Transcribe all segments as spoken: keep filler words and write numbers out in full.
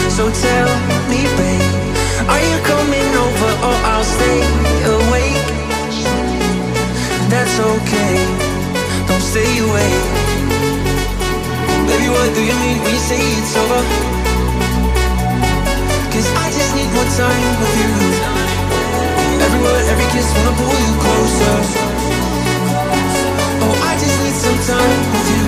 So tell me, babe, are you coming over or I'll stay awake? That's okay, don't stay away. Baby, what do you mean when you say it's over? Cause I just need more time with you. Every word, every kiss, wanna pull you closer. Oh, I just need some time with you.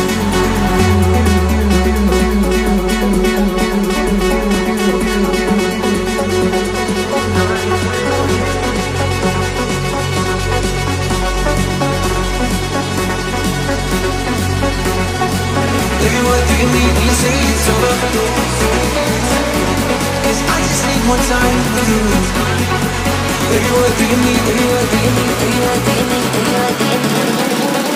Baby, what do you mean when you say it's over? Cause I just need more time with you. Baby, what do you mean? Baby, what do you mean? Baby, what do you mean? Baby, what do you mean?